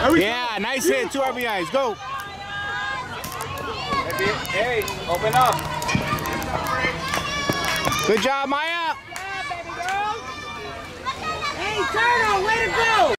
Yeah, nice hit. 2 RBIs. Go. Hey, open up. Good job, Maya. Hey, Turtle, way to go!